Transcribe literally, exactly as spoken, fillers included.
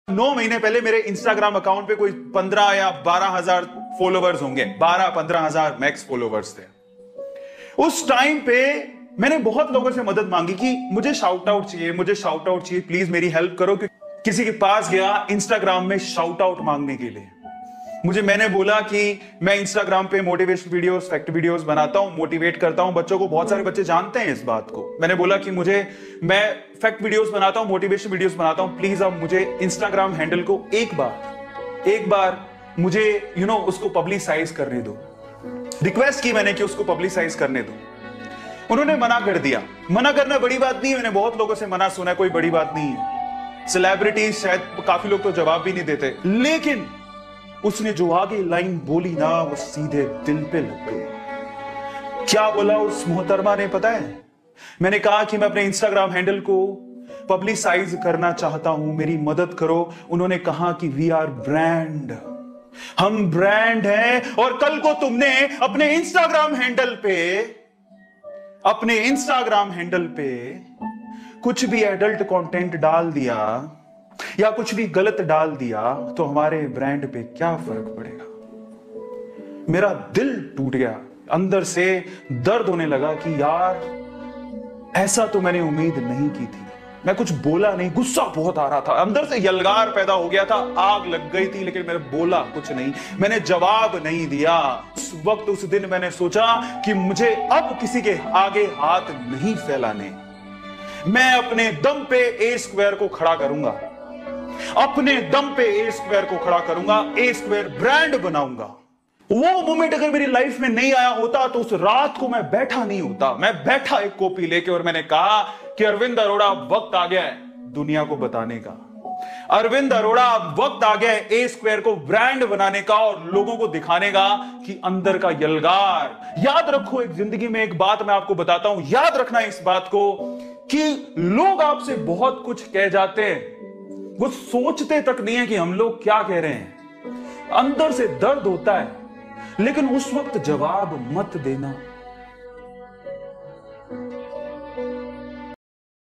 नौ महीने पहले मेरे इंस्टाग्राम अकाउंट पे कोई पंद्रह या बारह हजार फॉलोवर्स होंगे, बारह पंद्रह हजार मैक्स फॉलोवर्स थे। उस टाइम पे मैंने बहुत लोगों से मदद मांगी कि मुझे शाउट आउट चाहिए, मुझे शाउट आउट चाहिए, प्लीज मेरी हेल्प करो। कि किसी के पास गया इंस्टाग्राम में शाउट आउट मांगने के लिए, मुझे मैंने बोला कि मैं इंस्टाग्राम पे मोटिवेशन वीडियोस, फैक्ट वीडियोस बनाता हूं, मोटिवेट करता हूं बच्चों को। बहुत सारे बच्चे जानते हैं इस बात को। मैंने बोला कि मुझे मैं फैक्ट वीडियोस बनाता हूं, मोटिवेशन वीडियोस बनाता हूं, प्लीज आप मुझे इंस्टाग्राम हैंडल को एक बार एक बार मुझे यू you नो know, उसको पब्लिसाइज करने दो। रिक्वेस्ट की मैंने कि उसको पब्लिसाइज करने दो। उन्होंने मना कर दिया। मना करना बड़ी बात नहीं है, मैंने बहुत लोगों से मना सुना है, कोई बड़ी बात नहीं है। सेलिब्रिटीज शायद काफी लोग तो जवाब भी नहीं देते, लेकिन उसने जो आगे लाइन बोली ना वो सीधे दिल पे लग गई। क्या बोला उस मोहतरमा ने पता है? मैंने कहा कि मैं अपने इंस्टाग्राम हैंडल को पब्लिसाइज करना चाहता हूं, मेरी मदद करो। उन्होंने कहा कि वी आर ब्रांड, हम ब्रांड हैं। और कल को तुमने अपने इंस्टाग्राम हैंडल पे अपने इंस्टाग्राम हैंडल पे कुछ भी एडल्ट कंटेंट डाल दिया या कुछ भी गलत डाल दिया तो हमारे ब्रांड पे क्या फर्क पड़ेगा? मेरा दिल टूट गया, अंदर से दर्द होने लगा कि यार ऐसा तो मैंने उम्मीद नहीं की थी। मैं कुछ बोला नहीं, गुस्सा बहुत आ रहा था, अंदर से यलगार पैदा हो गया था, आग लग गई थी, लेकिन मैंने बोला कुछ नहीं, मैंने जवाब नहीं दिया। उस वक्त उस दिन मैंने सोचा कि मुझे अब किसी के आगे हाथ नहीं फैलाने, मैं अपने दम पे ए स्क्वायर को खड़ा करूंगा, अपने दम पे ए स्क्वायर को खड़ा करूंगा, ए स्क्वायर ब्रांड बनाऊंगा। वो मोमेंट अगर मेरी लाइफ में नहीं आया होता तो उस रात को मैं बैठा नहीं होता। मैं बैठा एक कॉपी लेके और मैंने कहा कि अरविंद अरोड़ा वक्त आ गया है दुनिया को बताने का, अरविंद अरोड़ा वक्त आ गया है ए स्क्वायर को ब्रांड बनाने का और लोगों को दिखाने का कि अंदर का यलगार। याद रखो, एक जिंदगी में एक बात मैं आपको बताता हूं, याद रखना इस बात को कि लोग आपसे बहुत कुछ कह जाते हैं, वो सोचते तक नहीं है कि हम लोग क्या कह रहे हैं। अंदर से दर्द होता है, लेकिन उस वक्त जवाब मत देना।